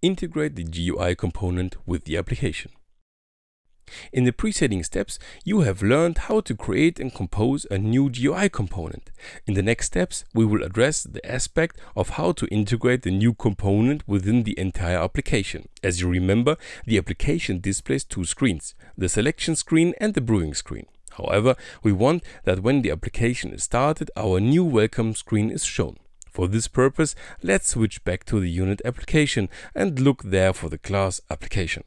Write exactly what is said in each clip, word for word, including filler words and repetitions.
integrate the G U I component with the application. In the presetting steps, you have learned how to create and compose a new G U I component. In the next steps, we will address the aspect of how to integrate the new component within the entire application. As you remember, the application displays two screens, the selection screen and the brewing screen. However, we want that when the application is started, our new welcome screen is shown. For this purpose, let's switch back to the unit application and look there for the class application.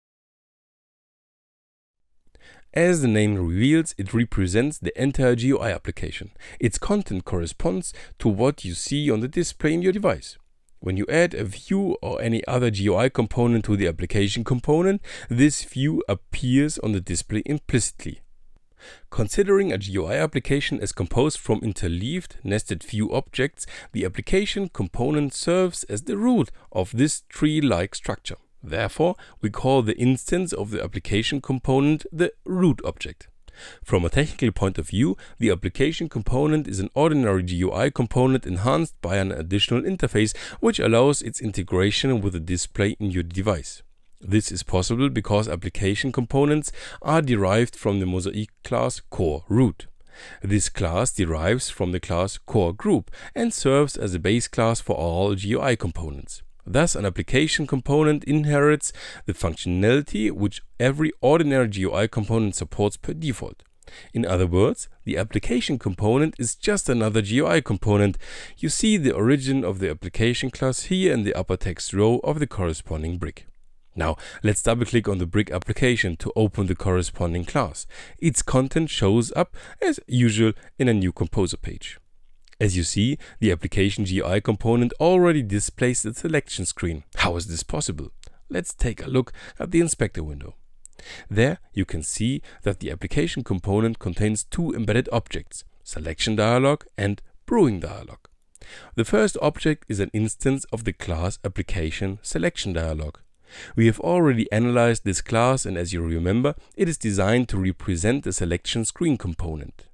As the name reveals, it represents the entire G U I application. Its content corresponds to what you see on the display in your device. When you add a view or any other G U I component to the application component, this view appears on the display implicitly. Considering a G U I application as composed from interleaved, nested view objects, the application component serves as the root of this tree-like structure. Therefore, we call the instance of the application component the root object. From a technical point of view, the application component is an ordinary G U I component enhanced by an additional interface which allows its integration with the display in your device. This is possible because application components are derived from the Mosaic class CoreRoot. This class derives from the class CoreGroup and serves as a base class for all G U I components. Thus, an application component inherits the functionality which every ordinary G U I component supports per default. In other words, the application component is just another G U I component. You see the origin of the application class here in the upper text row of the corresponding brick. Now, let's double-click on the brick application to open the corresponding class. Its content shows up as usual in a new Composer page. As you see, the application G U I component already displays the selection screen. How is this possible? Let's take a look at the inspector window. There you can see that the application component contains two embedded objects, selection dialog and brewing dialog. The first object is an instance of the class application selection dialog. We have already analyzed this class, and as you remember, it is designed to represent the selection screen component.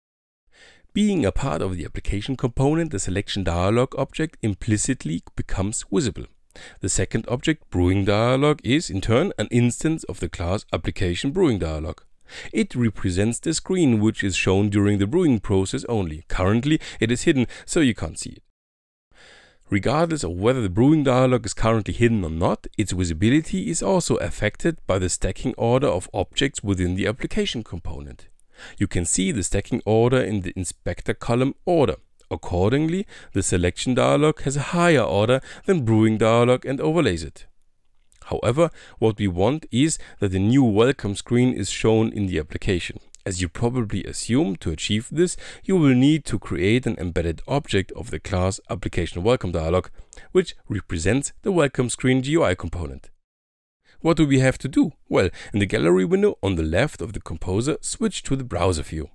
Being a part of the application component, the selection dialog object implicitly becomes visible. The second object, brewing dialog, is in turn an instance of the class application brewing dialog. It represents the screen which is shown during the brewing process only. Currently, it is hidden, so you can't see it. Regardless of whether the brewing dialog is currently hidden or not, its visibility is also affected by the stacking order of objects within the application component. You can see the stacking order in the inspector column order. Accordingly, the selection dialog has a higher order than brewing dialog and overlays it. However, what we want is that the new welcome screen is shown in the application. As you probably assume, to achieve this, you will need to create an embedded object of the class application welcome dialog, which represents the welcome screen G U I component. What do we have to do? Well, in the gallery window on the left of the Composer, switch to the browser view.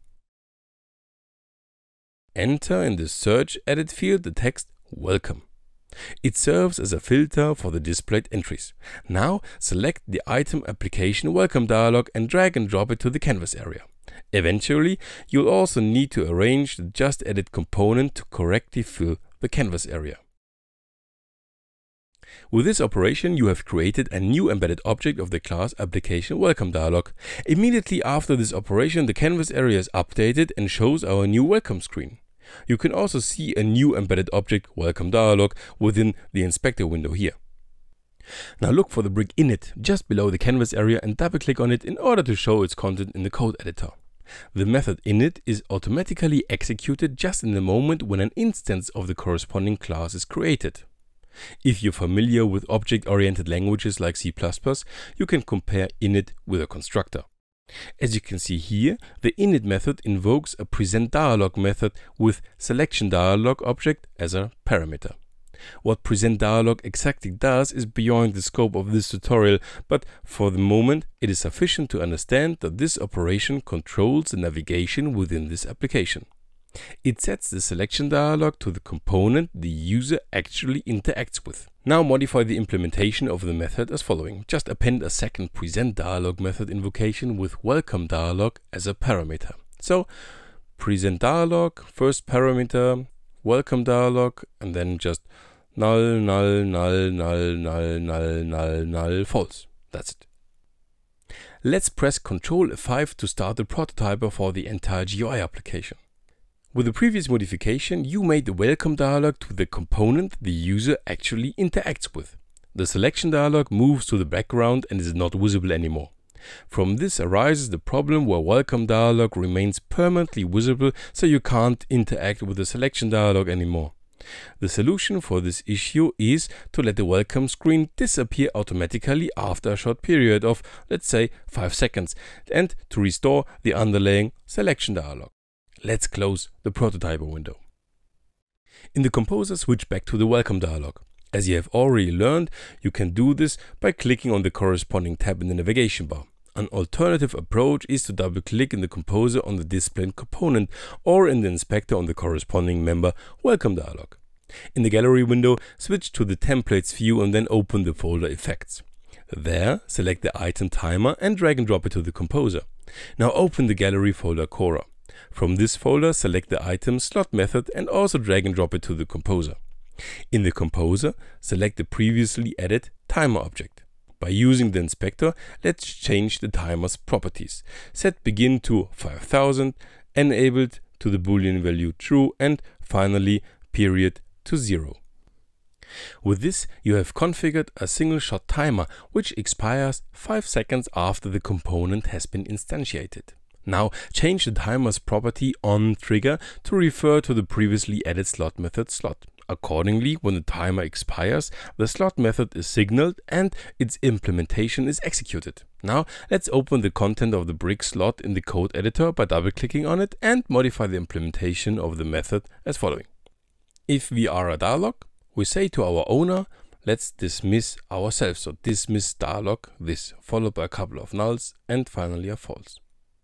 Enter in the search edit field the text welcome. It serves as a filter for the displayed entries. Now select the item application welcome dialog and drag and drop it to the canvas area. Eventually, you'll also need to arrange the just edit component to correctly fill the canvas area. With this operation, you have created a new embedded object of the class application welcome dialog. Immediately after this operation, the canvas area is updated and shows our new welcome screen. You can also see a new embedded object welcome dialog within the inspector window here. Now look for the brick init just below the canvas area and double click on it in order to show its content in the code editor. The method init is automatically executed just in the moment when an instance of the corresponding class is created. If you're familiar with object-oriented languages like C plus plus, you can compare init with a constructor. As you can see here, the init method invokes a presentDialog method with selectionDialog object as a parameter. What presentDialog exactly does is beyond the scope of this tutorial, but for the moment it is sufficient to understand that this operation controls the navigation within this application. It sets the selection dialog to the component the user actually interacts with. Now modify the implementation of the method as following. Just append a second presentDialog method invocation with welcomeDialog as a parameter. So presentDialog, first parameter, welcomeDialog, and then just null, null, null, null, null, null, null, null, false. That's it. Let's press control F five to start the prototyper for the entire G U I application. With the previous modification, you made the welcome dialog to the component the user actually interacts with. The selection dialog moves to the background and is not visible anymore. From this arises the problem where welcome dialog remains permanently visible, so you can't interact with the selection dialog anymore. The solution for this issue is to let the welcome screen disappear automatically after a short period of, let's say, five seconds, and to restore the underlying selection dialog. Let's close the prototyper window. In the Composer, switch back to the welcome dialog. As you have already learned, you can do this by clicking on the corresponding tab in the navigation bar. An alternative approach is to double-click in the Composer on the displayed component or in the inspector on the corresponding member welcome dialog. In the gallery window, switch to the templates view and then open the folder effects. There, select the item timer and drag and drop it to the Composer. Now open the gallery folder Cora. From this folder, select the item slot method and also drag and drop it to the Composer. In the Composer, select the previously added timer object. By using the inspector, let's change the timer's properties. Set begin to five thousand, enabled to the boolean value true, and finally period to zero. With this, you have configured a single shot timer which expires five seconds after the component has been instantiated. Now change the timer's property on trigger to refer to the previously added slot method slot. Accordingly, when the timer expires, the slot method is signaled and its implementation is executed. Now let's open the content of the brick slot in the code editor by double-clicking on it and modify the implementation of the method as following. If we are a dialog, we say to our owner, let's dismiss ourselves. So dismiss dialog this, followed by a couple of nulls and finally a false.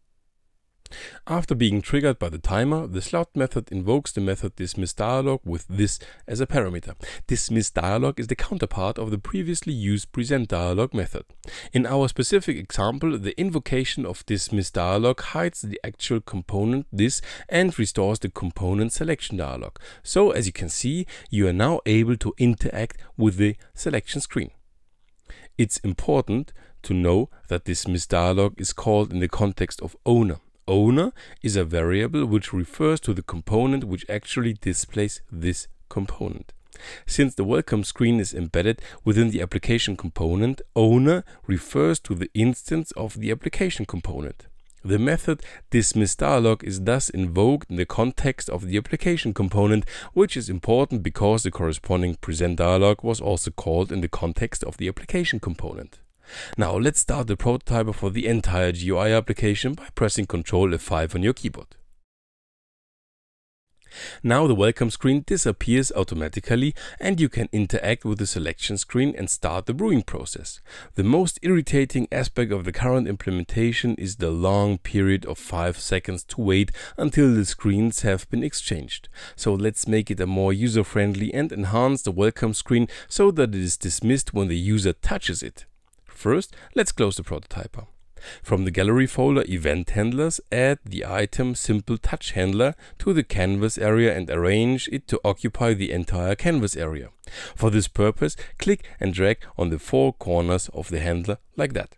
After being triggered by the timer, the slot method invokes the method dismissDialog with this as a parameter. DismissDialog is the counterpart of the previously used presentDialog method. In our specific example, the invocation of dismissDialog hides the actual component this and restores the component selection dialog. So as you can see, you are now able to interact with the selection screen. It's important to know that dismissDialog is called in the context of owner. Owner is a variable which refers to the component which actually displays this component. Since the welcome screen is embedded within the application component, owner refers to the instance of the application component. The method dismissDialog is thus invoked in the context of the application component, which is important because the corresponding presentDialog was also called in the context of the application component. Now let's start the prototyper for the entire G U I application by pressing control F five on your keyboard. Now the welcome screen disappears automatically and you can interact with the selection screen and start the brewing process. The most irritating aspect of the current implementation is the long period of five seconds to wait until the screens have been exchanged. So let's make it a more user-friendly and enhance the welcome screen so that it is dismissed when the user touches it. First, let's close the prototyper. From the gallery folder Event Handlers, add the item Simple Touch Handler to the canvas area and arrange it to occupy the entire canvas area. For this purpose, click and drag on the four corners of the handler like that.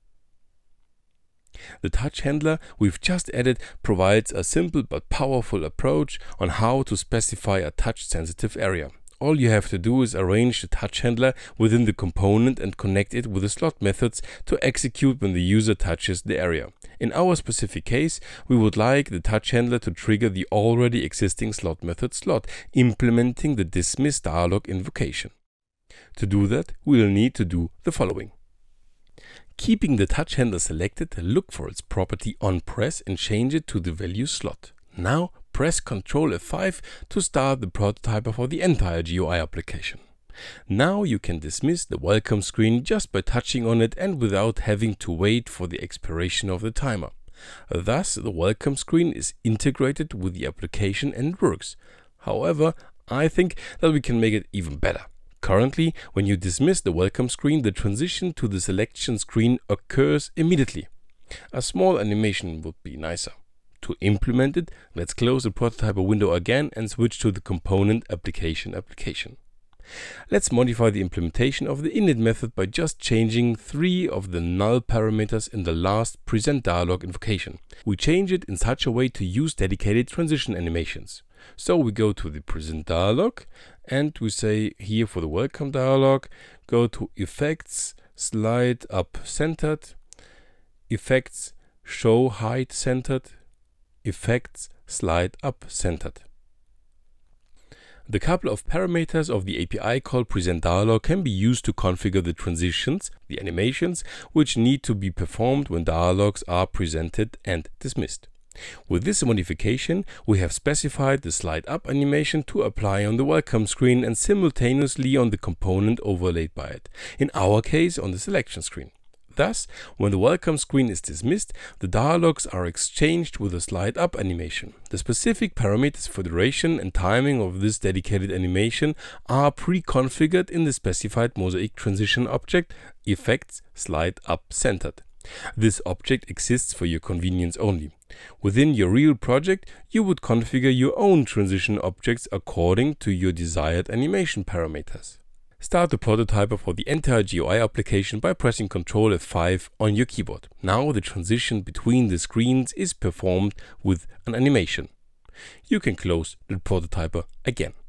The touch handler we've just added provides a simple but powerful approach on how to specify a touch-sensitive area. All you have to do is arrange the touch handler within the component and connect it with the slot methods to execute when the user touches the area. In our specific case, we would like the touch handler to trigger the already existing slot method slot, implementing the dismissDialog invocation. To do that, we will need to do the following. Keeping the touch handler selected, look for its property onPress and change it to the value slot. Now press control F five to start the prototyper for the entire G U I application. Now you can dismiss the welcome screen just by touching on it and without having to wait for the expiration of the timer. Thus, the welcome screen is integrated with the application and works. However, I think that we can make it even better. Currently, when you dismiss the welcome screen, the transition to the selection screen occurs immediately. A small animation would be nicer. To implement it, let's close the prototyper window again and switch to the component application application. Let's modify the implementation of the init method by just changing three of the null parameters in the last presentDialog invocation. We change it in such a way to use dedicated transition animations. So we go to the presentDialog and we say here for the welcome dialog, go to effects, slide up centered, effects, show height centered, effects, slide up centered. The couple of parameters of the A P I called presentDialog can be used to configure the transitions, the animations, which need to be performed when dialogues are presented and dismissed. With this modification, we have specified the slide up animation to apply on the welcome screen and simultaneously on the component overlaid by it, in our case on the selection screen. Thus, when the welcome screen is dismissed, the dialogues are exchanged with a slide up animation. The specific parameters for duration and timing of this dedicated animation are pre-configured in the specified Mosaic transition object effects slide up centered. This object exists for your convenience only. Within your real project, you would configure your own transition objects according to your desired animation parameters. Start the prototyper for the entire G U I application by pressing control F five on your keyboard. Now the transition between the screens is performed with an animation. You can close the prototyper again.